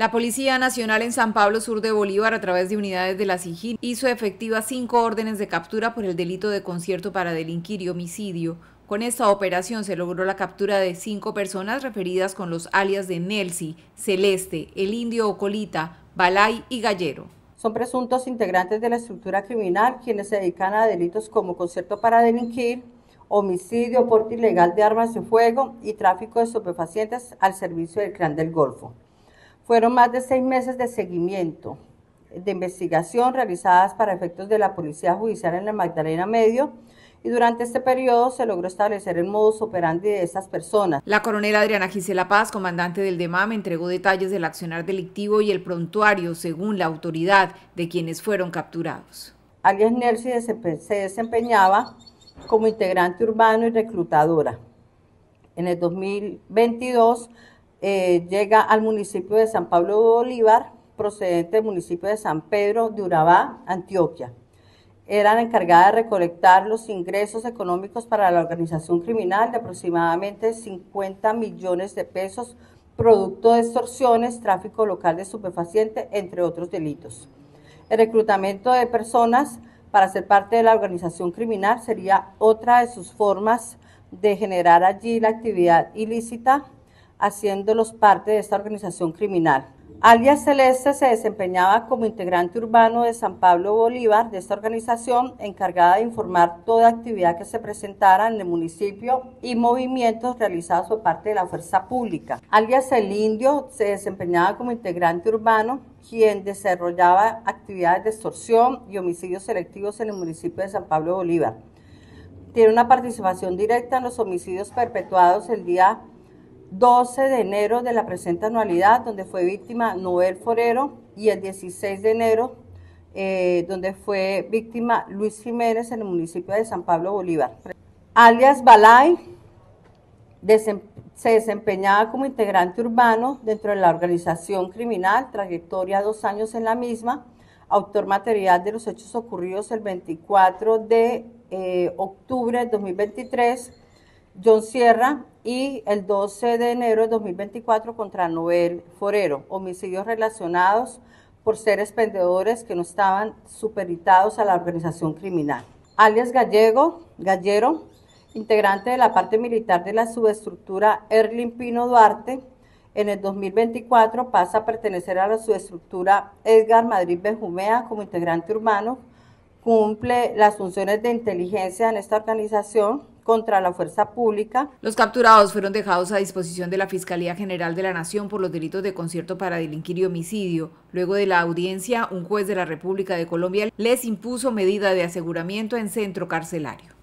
La Policía Nacional en San Pablo Sur de Bolívar, a través de unidades de la SIJIN, hizo efectivas 5 órdenes de captura por el delito de concierto para delinquir y homicidio. Con esta operación se logró la captura de 5 personas referidas con los alias de Nelsi, Celeste, El Indio Ocolita, Balay y Gallero. Son presuntos integrantes de la estructura criminal quienes se dedican a delitos como concierto para delinquir, homicidio, porte ilegal de armas de fuego y tráfico de estupefacientes al servicio del Clan del Golfo. Fueron más de 6 meses de seguimiento, de investigación realizadas para efectos de la Policía Judicial en la Magdalena Medio, y durante este periodo se logró establecer el modus operandi de estas personas. La coronel Adriana Gisela Paz, comandante del DEMAM, entregó detalles del accionar delictivo y el prontuario, según la autoridad, de quienes fueron capturados. Alias Nelsi se desempeñaba como integrante urbano y reclutadora. En el 2022 llega al municipio de San Pablo de Bolívar, procedente del municipio de San Pedro de Urabá, Antioquia. Era la encargada de recolectar los ingresos económicos para la organización criminal de aproximadamente 50 millones de pesos, producto de extorsiones, tráfico local de estupefacientes, entre otros delitos. El reclutamiento de personas para ser parte de la organización criminal sería otra de sus formas de generar allí la actividad ilícita, haciéndolos parte de esta organización criminal. Alias Celeste se desempeñaba como integrante urbano de San Pablo Bolívar de esta organización, encargada de informar toda actividad que se presentara en el municipio y movimientos realizados por parte de la fuerza pública. Alias El Indio se desempeñaba como integrante urbano, quien desarrollaba actividades de extorsión y homicidios selectivos en el municipio de San Pablo Bolívar. Tiene una participación directa en los homicidios perpetuados el día 12 de enero de la presente anualidad, donde fue víctima Noel Forero, y el 16 de enero, donde fue víctima Luis Jiménez en el municipio de San Pablo Bolívar. Alias Balay se desempeñaba como integrante urbano dentro de la organización criminal, trayectoria 2 años en la misma, autor material de los hechos ocurridos el 24 de octubre de 2023, John Sierra, y el 12 de enero de 2024 contra Noel Forero, homicidios relacionados por ser expendedores que no estaban supeditados a la organización criminal. Alias Gallero, integrante de la parte militar de la subestructura Erlin Pino Duarte, en el 2024 pasa a pertenecer a la subestructura Edgar Madrid Benjumea como integrante urbano, cumple las funciones de inteligencia en esta organización contra la fuerza pública. Los capturados fueron dejados a disposición de la Fiscalía General de la Nación por los delitos de concierto para delinquir y homicidio. Luego de la audiencia, un juez de la República de Colombia les impuso medida de aseguramiento en centro carcelario.